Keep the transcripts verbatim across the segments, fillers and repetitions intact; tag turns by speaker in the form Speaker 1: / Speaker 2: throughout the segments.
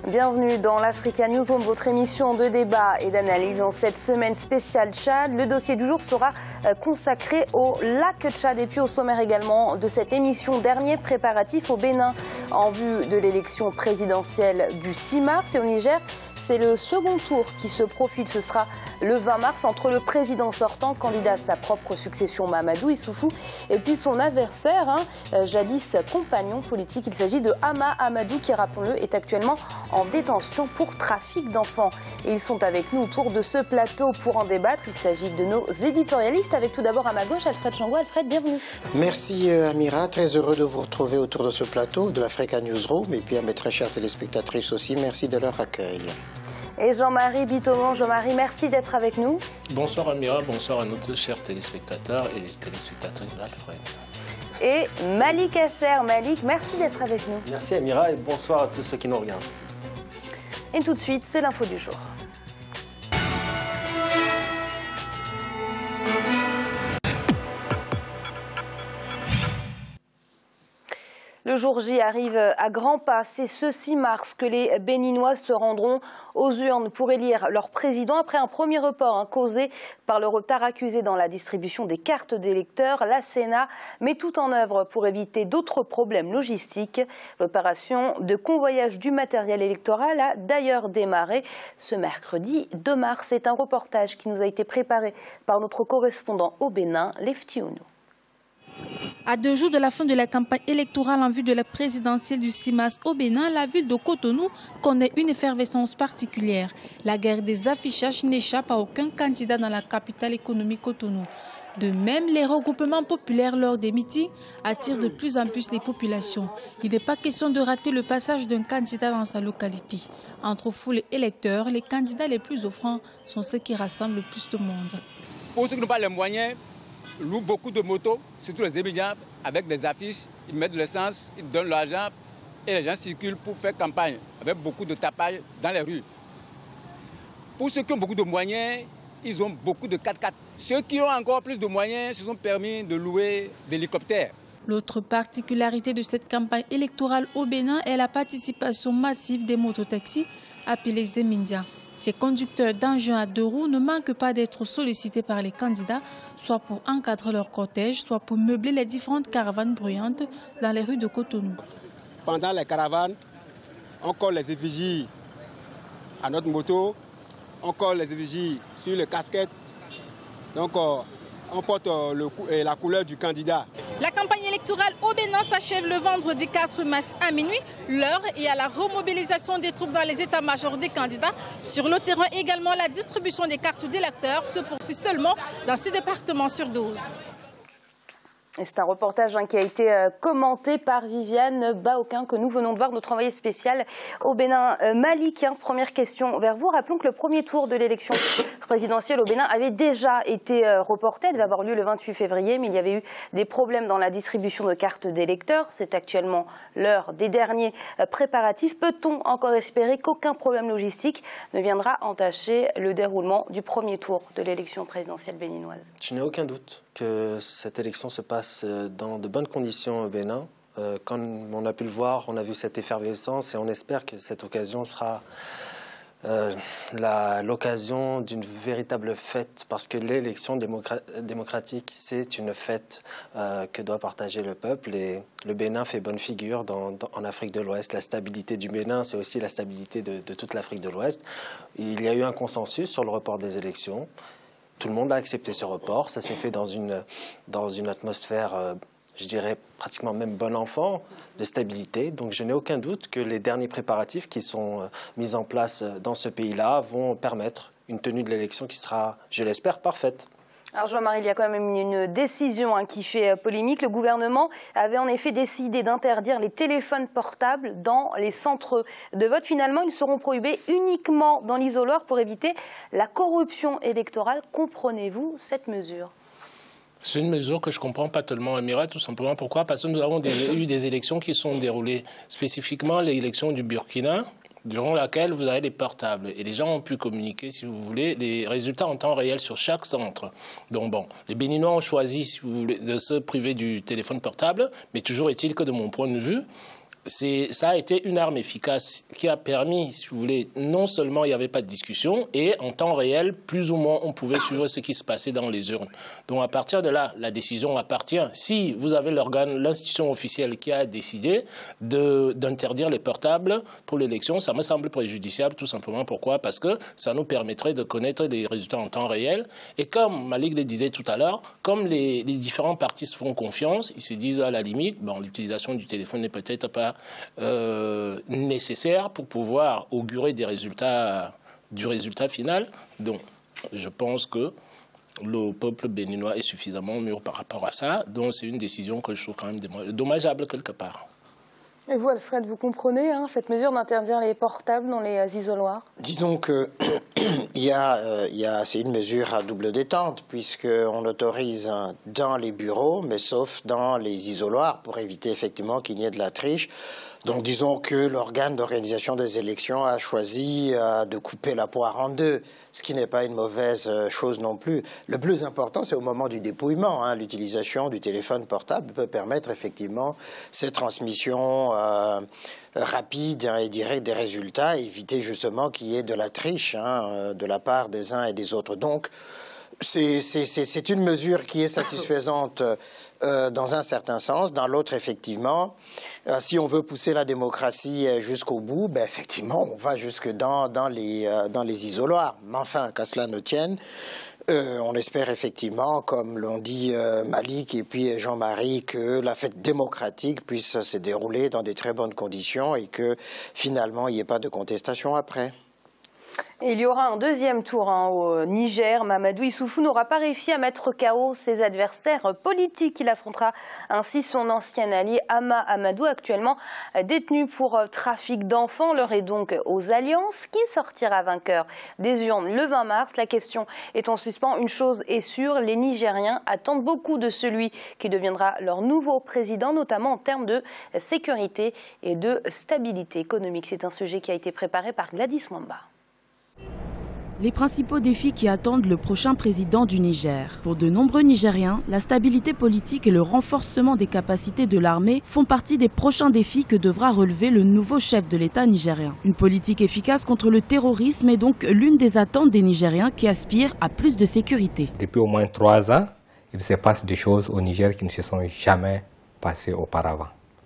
Speaker 1: Bienvenue dans l'Africa Newsroom, votre émission de débat et d'analyse en cette semaine spéciale Tchad. Le dossier du jour sera consacré au lac Tchad et puis au sommaire également de cette émission. Dernier préparatif au Bénin en vue de l'élection présidentielle du six mars. Et au Niger, c'est le second tour qui se profile. Ce sera le vingt mars entre le président sortant, candidat à sa propre succession Mahamadou Issoufou, et puis son adversaire, hein, jadis compagnon politique. Il s'agit de Hama Amadou qui, rappelons-le, est actuellement en détention pour trafic d'enfants. Et ils sont avec nous autour de ce plateau pour en débattre. Il s'agit de nos éditorialistes. Avec tout d'abord à ma gauche, Alfred Changou. Alfred, bienvenue.
Speaker 2: Merci Amira, très heureux de vous retrouver autour de ce plateau de l'Africa Newsroom. Et puis à mes très chères téléspectatrices aussi, merci de leur accueil.
Speaker 1: Et Jean-Marie Bitoman. Jean-Marie, merci d'être avec nous.
Speaker 3: Bonsoir Amira, bonsoir à nos chers téléspectateurs et les téléspectatrices d'Alfred.
Speaker 1: Et Malik Hacher. Malik, merci d'être avec nous.
Speaker 4: Merci Amira et bonsoir à tous ceux qui nous regardent.
Speaker 1: Et tout de suite, c'est l'info du jour. Le jour J arrive à grands pas. C'est ce six mars que les Béninois se rendront aux urnes pour élire leur président après un premier report hein, causé par le retard accusé dans la distribution des cartes d'électeurs. La Sénat met tout en œuvre pour éviter d'autres problèmes logistiques. L'opération de convoyage du matériel électoral a d'ailleurs démarré ce mercredi deux mars. C'est un reportage qui nous a été préparé par notre correspondant au Bénin, Lefty Ounou.
Speaker 5: À deux jours de la fin de la campagne électorale en vue de la présidentielle du six mars au Bénin, la ville de Cotonou connaît une effervescence particulière. La guerre des affichages n'échappe à aucun candidat dans la capitale économique Cotonou. De même, les regroupements populaires lors des meetings attirent de plus en plus les populations. Il n'est pas question de rater le passage d'un candidat dans sa localité. Entre foule et électeurs, les candidats les plus offrants sont ceux qui rassemblent le plus de monde.
Speaker 6: Pour ceux qui n'ont pas les moyens, louent beaucoup de motos, surtout les étudiants, avec des affiches, ils mettent de l'essence, ils donnent l'argent et les gens circulent pour faire campagne, avec beaucoup de tapage dans les rues. Pour ceux qui ont beaucoup de moyens, ils ont beaucoup de quatre-quatre. Ceux qui ont encore plus de moyens se sont permis de louer des hélicoptères.
Speaker 5: L'autre particularité de cette campagne électorale au Bénin est la participation massive des mototaxis appelés Zemindia. Ces conducteurs d'engins à deux roues ne manquent pas d'être sollicités par les candidats, soit pour encadrer leur cortège, soit pour meubler les différentes caravanes bruyantes dans les rues de Cotonou.
Speaker 7: Pendant les caravanes, on colle les effigies à notre moto, on colle les effigies sur les casquettes, donc on porte le, la couleur du candidat.
Speaker 5: La campagne électorale au Bénin s'achève le vendredi quatre mars à minuit. L'heure est à la remobilisation des troupes dans les états-majors des candidats. Sur le terrain également, la distribution des cartes d'électeurs se poursuit seulement dans six départements sur douze.
Speaker 1: C'est un reportage hein, qui a été euh, commenté par Viviane Baoquin que nous venons de voir, notre envoyé spécial au Bénin. Euh, Malik, hein, première question vers vous. Rappelons que le premier tour de l'élection présidentielle au Bénin avait déjà été euh, reporté. Il devait avoir lieu le vingt-huit février, mais il y avait eu des problèmes dans la distribution de cartes d'électeurs. C'est actuellement l'heure des derniers euh, préparatifs. Peut-on encore espérer qu'aucun problème logistique ne viendra entacher le déroulement du premier tour de l'élection présidentielle béninoise?
Speaker 4: Je n'ai aucun doute que cette élection se passe dans de bonnes conditions au Bénin. Euh, comme on a pu le voir, on a vu cette effervescence et on espère que cette occasion sera euh, l'occasion d'une véritable fête, parce que l'élection démocra démocratique, c'est une fête euh, que doit partager le peuple. Et le Bénin fait bonne figure dans, dans, en Afrique de l'Ouest. La stabilité du Bénin, c'est aussi la stabilité de, de toute l'Afrique de l'Ouest. Il y a eu un consensus sur le report des élections. Tout le monde a accepté ce report. Ça s'est fait dans une, dans une atmosphère, euh, je dirais, pratiquement même bon enfant, de stabilité. Donc je n'ai aucun doute que les derniers préparatifs qui sont euh, mis en place dans ce pays-là vont permettre une tenue de l'élection qui sera, je l'espère, parfaite.
Speaker 1: Alors Jean-Marie, il y a quand même une décision hein, qui fait polémique. Le gouvernement avait en effet décidé d'interdire les téléphones portables dans les centres de vote. Finalement, ils seront prohibés uniquement dans l'isoloir pour éviter la corruption électorale. Comprenez-vous cette mesure ?
Speaker 3: C'est une mesure que je ne comprends pas tellement, Amira, tout simplement. Pourquoi? Parce que nous avons des, eu des élections qui sont déroulées, spécifiquement l'élection du Burkina, durant laquelle vous avez les portables. Et les gens ont pu communiquer, si vous voulez, les résultats en temps réel sur chaque centre. Donc bon, les Béninois ont choisi, si vous voulez, de se priver du téléphone portable, mais toujours est-il que de mon point de vue, ça a été une arme efficace qui a permis, si vous voulez, non seulement il n'y avait pas de discussion, et en temps réel, plus ou moins, on pouvait suivre ce qui se passait dans les urnes. Donc à partir de là, la décision appartient. Si vous avez l'organe, l'institution officielle qui a décidé d'interdire les portables pour l'élection, ça me semble préjudiciable, tout simplement. Pourquoi? Parce que ça nous permettrait de connaître les résultats en temps réel. Et comme Malik le disait tout à l'heure, comme les, les différents partis se font confiance, ils se disent à la limite, bon, l'utilisation du téléphone n'est peut-être pas Euh, nécessaire pour pouvoir augurer des résultats, du résultat final. Donc, je pense que le peuple béninois est suffisamment mûr par rapport à ça. Donc, c'est une décision que je trouve quand même dommageable quelque part.
Speaker 1: Et vous, Alfred, vous comprenez hein, cette mesure d'interdire les portables dans les euh, isoloirs?
Speaker 2: Disons que il y a, euh, il y a, c'est une mesure à double détente, puisqu'on autorise dans les bureaux, mais sauf dans les isoloirs, pour éviter effectivement qu'il y ait de la triche. Donc disons que l'organe d'organisation des élections a choisi euh, de couper la poire en deux, ce qui n'est pas une mauvaise euh, chose non plus. Le plus important, c'est au moment du dépouillement. Hein, l'utilisation du téléphone portable peut permettre effectivement ces transmissions euh, rapides hein, et directes des résultats, éviter justement qu'il y ait de la triche hein, de la part des uns et des autres. Donc c'est une mesure qui est satisfaisante euh, dans un certain sens. Dans l'autre, effectivement, euh, si on veut pousser la démocratie jusqu'au bout, ben, effectivement, on va jusque dans, dans, les, euh, dans les isoloirs. Mais enfin, qu'à cela ne tienne, euh, on espère effectivement, comme l'ont dit euh, Malik et puis Jean-Marie, que la fête démocratique puisse se dérouler dans de très bonnes conditions et que finalement, il n'y ait pas de contestation après.
Speaker 1: Et il y aura un deuxième tour hein, au Niger. Mamadou Issoufou n'aura pas réussi à mettre K O ses adversaires politiques. Il affrontera ainsi son ancien allié Hama Amadou, actuellement détenu pour trafic d'enfants. L'heure est donc aux alliances. Qui sortira vainqueur des urnes le vingt mars? La question est en suspens. Une chose est sûre, les Nigériens attendent beaucoup de celui qui deviendra leur nouveau président, notamment en termes de sécurité et de stabilité économique. C'est un sujet qui a été préparé par Gladys Mwamba.
Speaker 8: Les principaux défis qui attendent le prochain président du Niger. Pour de nombreux Nigériens, la stabilité politique et le renforcement des capacités de l'armée font partie des prochains défis que devra relever le nouveau chef de l'État nigérien. Une politique efficace contre le terrorisme est donc l'une des attentes des Nigériens qui aspirent à plus de sécurité.
Speaker 9: Depuis au moins trois ans, il se passe des choses au Niger qui ne se sont jamais passées auparavant.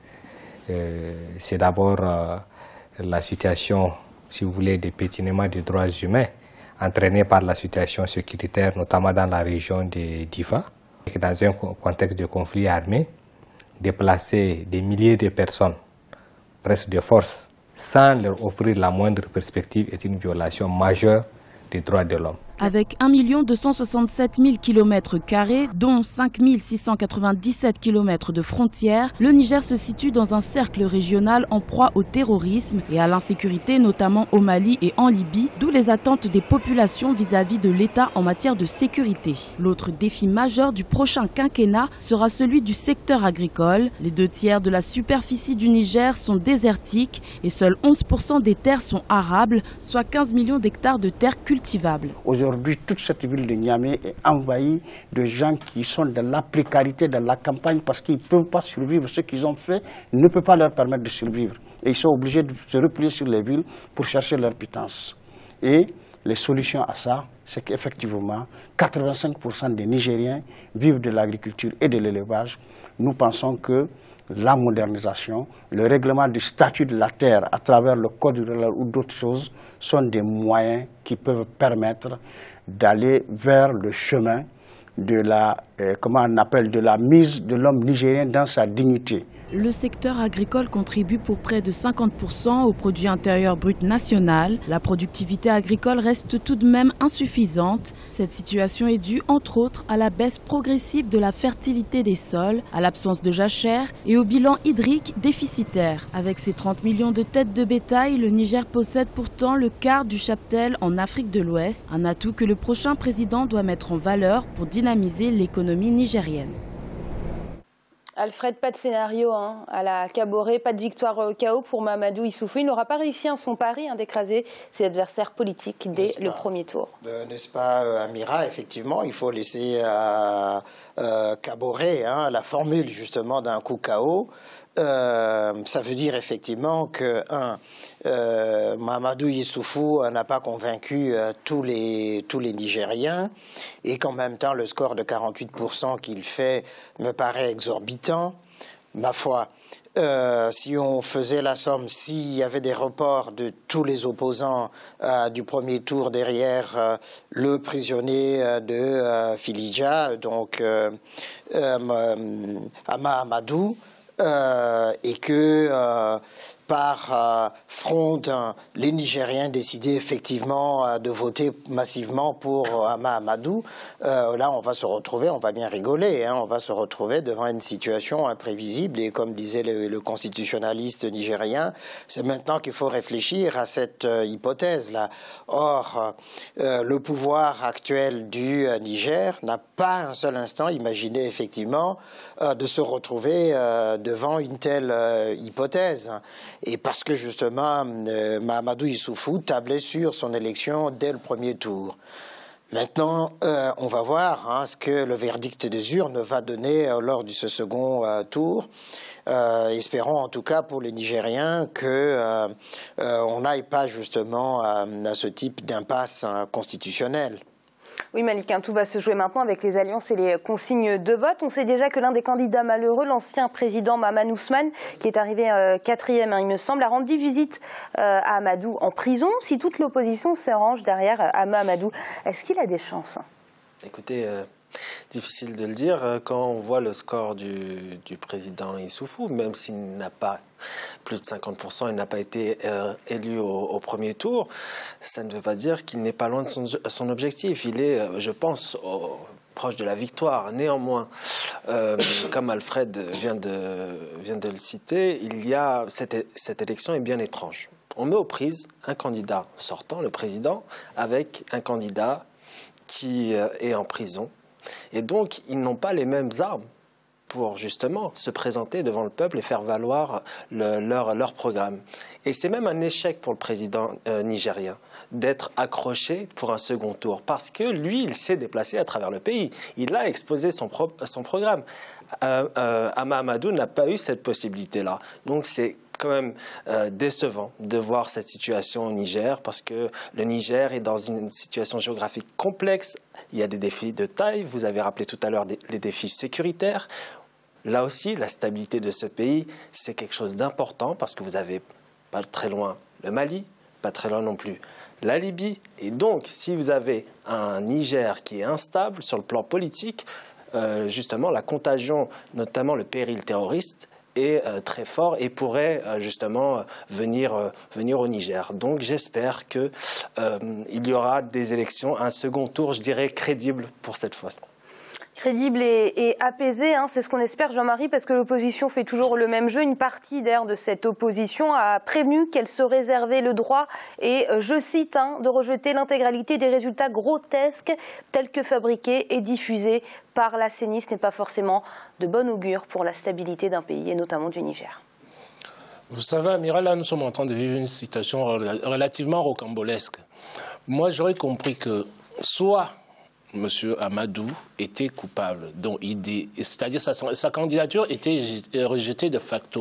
Speaker 9: Euh, C'est d'abord euh, la situation, si vous voulez, des pétinements des droits humains, entraîné par la situation sécuritaire, notamment dans la région de Difa. Dans un contexte de conflit armé, déplacer des milliers de personnes, presque de force, sans leur offrir la moindre perspective est une violation majeure des droits de l'homme.
Speaker 8: Avec un million deux cent soixante-sept mille kilomètres carrés, dont cinq mille six cent quatre-vingt-dix-sept kilomètres de frontières, le Niger se situe dans un cercle régional en proie au terrorisme et à l'insécurité, notamment au Mali et en Libye, d'où les attentes des populations vis-à-vis de l'État en matière de sécurité. L'autre défi majeur du prochain quinquennat sera celui du secteur agricole. Les deux tiers de la superficie du Niger sont désertiques et seuls onze pour cent des terres sont arables, soit quinze millions d'hectares de terres cultivables.
Speaker 10: Aujourd'hui, toute cette ville de Niamey est envahie de gens qui sont dans la précarité, dans la campagne, parce qu'ils ne peuvent pas survivre. Ce qu'ils ont fait ne peut pas leur permettre de survivre. Et ils sont obligés de se replier sur les villes pour chercher leur pitance. Et les solutions à ça, c'est qu'effectivement, quatre-vingt-cinq pour cent des Nigériens vivent de l'agriculture et de l'élevage. Nous pensons que la modernisation, le règlement du statut de la terre à travers le code rural ou d'autres choses sont des moyens qui peuvent permettre d'aller vers le chemin de la, euh, comment on appelle, de la mise de l'homme nigérien dans sa dignité.
Speaker 8: Le secteur agricole contribue pour près de cinquante pour cent au produit intérieur brut national. La productivité agricole reste tout de même insuffisante. Cette situation est due entre autres à la baisse progressive de la fertilité des sols, à l'absence de jachères et au bilan hydrique déficitaire. Avec ses trente millions de têtes de bétail, le Niger possède pourtant le quart du cheptel en Afrique de l'Ouest, un atout que le prochain président doit mettre en valeur pour dynamiser l'économie nigérienne.
Speaker 1: Alfred, pas de scénario hein, à la Caboret, pas de victoire au K O pour Mamadou Issoufou. Il n'aura pas réussi à son pari hein, d'écraser ses adversaires politiques dès le premier tour.
Speaker 2: Euh, N'est-ce pas, Amira? Effectivement, il faut laisser à, euh, Kaboré, hein, la formule justement d'un coup K O. Euh, ça veut dire effectivement que, un, euh, Mahamadou Issoufou n'a pas convaincu euh, tous les, tous les Nigériens et qu'en même temps, le score de quarante-huit pour cent qu'il fait me paraît exorbitant. Ma foi, euh, si on faisait la somme, s'il y avait des reports de tous les opposants euh, du premier tour derrière euh, le prisonnier euh, de euh, Filidja, donc euh, euh, Ama Amadou, Euh, et que euh, par euh, fronde, les Nigériens décidaient effectivement euh, de voter massivement pour euh, Ama Amadou, euh, là on va se retrouver, on va bien rigoler, hein, on va se retrouver devant une situation imprévisible et comme disait le, le constitutionnaliste nigérien, c'est maintenant qu'il faut réfléchir à cette euh, hypothèse-là. Or, euh, le pouvoir actuel du euh, Niger n'a pas un seul instant imaginé effectivement euh, de se retrouver euh, devant une telle euh, hypothèse. Et parce que justement, euh, Mahamadou Issoufou tablait sur son élection dès le premier tour. Maintenant, euh, on va voir hein, ce que le verdict des urnes va donner euh, lors de ce second euh, tour. Euh, espérons en tout cas pour les Nigériens que euh, euh, on n'aille pas justement à, à ce type d'impasse hein, constitutionnelle.
Speaker 1: Oui, Malik, tout va se jouer maintenant avec les alliances et les consignes de vote. On sait déjà que l'un des candidats malheureux, l'ancien président Mahaman Ousmane, qui est arrivé euh, quatrième, hein, il me semble, a rendu visite euh, à Amadou en prison. Si toute l'opposition se range derrière euh, Ama Amadou, est-ce qu'il a des chances?
Speaker 4: Écoutez, euh, difficile de le dire. Quand on voit le score du, du président Issoufou, même s'il n'a pas plus de cinquante pour cent, il n'a pas été euh, élu au, au premier tour, ça ne veut pas dire qu'il n'est pas loin de son, son objectif. Il est, euh, je pense, au, proche de la victoire. Néanmoins, euh, comme Alfred vient de, vient de le citer, il y a, cette, cette élection est bien étrange. On met aux prises un candidat sortant, le président, avec un candidat qui euh, est en prison. Et donc, ils n'ont pas les mêmes armes pour justement se présenter devant le peuple et faire valoir le, leur, leur programme. Et c'est même un échec pour le président euh, nigérien d'être accroché pour un second tour, parce que lui, il s'est déplacé à travers le pays. Il a exposé son, pro son programme. Euh, euh, Ama Amadou n'a pas eu cette possibilité-là. Donc c'est quand même euh, décevant de voir cette situation au Niger, parce que le Niger est dans une situation géographique complexe. Il y a des défis de taille. Vous avez rappelé tout à l'heure les défis sécuritaires. Là aussi, la stabilité de ce pays, c'est quelque chose d'important, parce que vous avez pas très loin le Mali, pas très loin non plus la Libye. Et donc, si vous avez un Niger qui est instable sur le plan politique, euh, justement, la contagion, notamment le péril terroriste, est euh, très fort et pourrait euh, justement euh, venir, euh, venir au Niger. Donc j'espère qu'il euh, y aura des élections, un second tour, je dirais, crédible pour cette fois.
Speaker 1: Crédible et, et apaisé, hein, c'est ce qu'on espère, Jean-Marie, parce que l'opposition fait toujours le même jeu. Une partie d'ailleurs de cette opposition a prévenu qu'elle se réservait le droit, et euh, je cite, hein, de rejeter l'intégralité des résultats grotesques tels que fabriqués et diffusés par la C E N I. Ce n'est pas forcément de bon augure pour la stabilité d'un pays, et notamment du Niger.
Speaker 3: Vous savez, Amiral, là, nous sommes en train de vivre une situation relativement rocambolesque. Moi, j'aurais compris que soit M. Amadou était coupable, c'est-à-dire sa, sa candidature était rejetée de facto.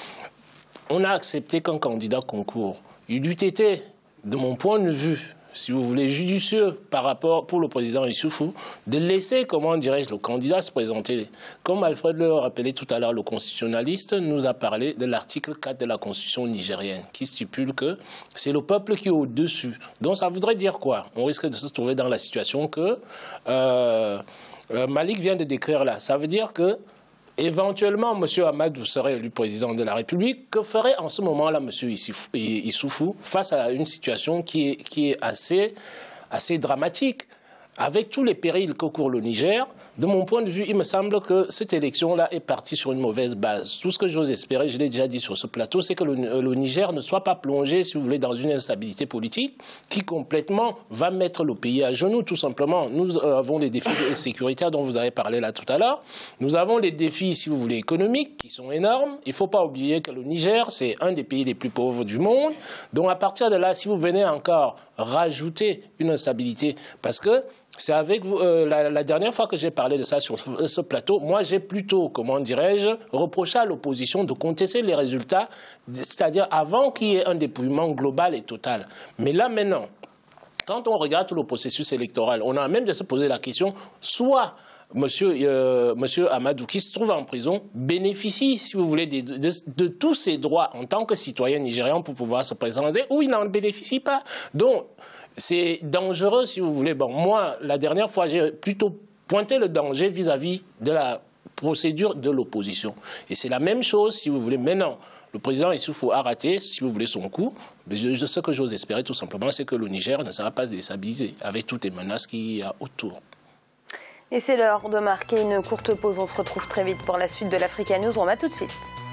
Speaker 3: On a accepté qu'un candidat concourt. Il eût été, de mon point de vue, si vous voulez, judicieux par rapport pour le président Issoufou, de laisser, comment dirais-je, le candidat se présenter. Comme Alfred le rappelait tout à l'heure, le constitutionnaliste nous a parlé de l'article quatre de la Constitution nigérienne, qui stipule que c'est le peuple qui est au-dessus. Donc ça voudrait dire quoi? On risque de se trouver dans la situation que euh, euh, Malik vient de décrire là. Ça veut dire que éventuellement, M. Amadou serait élu président de la République. Que ferait en ce moment-là M. Issoufou face à une situation qui est, qui est assez, assez dramatique? Avec tous les périls que court le Niger, de mon point de vue, il me semble que cette élection-là est partie sur une mauvaise base. Tout ce que j'ose espérer, je l'ai déjà dit sur ce plateau, c'est que le, le Niger ne soit pas plongé, si vous voulez, dans une instabilité politique qui complètement va mettre le pays à genoux, tout simplement. Nous avons les défis sécuritaires dont vous avez parlé là tout à l'heure. Nous avons les défis, si vous voulez, économiques qui sont énormes. Il ne faut pas oublier que le Niger, c'est un des pays les plus pauvres du monde. Donc à partir de là, si vous venez encore rajouter une instabilité. Parce que c'est avec vous, euh, la, la dernière fois que j'ai parlé de ça sur ce plateau, moi j'ai plutôt, comment dirais-je, reproché à l'opposition de contester les résultats, c'est-à-dire avant qu'il y ait un dépouillement global et total. Mais là maintenant, quand on regarde tout le processus électoral, on a même de se poser la question, soit Monsieur, euh, Monsieur Amadou, qui se trouve en prison, bénéficie, si vous voulez, de, de, de tous ses droits en tant que citoyen nigérian pour pouvoir se présenter, ou il n'en bénéficie pas. Donc, c'est dangereux, si vous voulez. Bon, moi, la dernière fois, j'ai plutôt pointé le danger vis-à-vis de la procédure de l'opposition. Et c'est la même chose, si vous voulez, maintenant. Le président Issoufou a raté, si vous voulez, son coup. Mais je, je, ce que j'ose espérer, tout simplement, c'est que le Niger ne sera pas déstabilisé avec toutes les menaces qu'il y a autour.
Speaker 1: Et c'est l'heure de marquer une courte pause. On se retrouve très vite pour la suite de l'Africa News. On va tout de suite.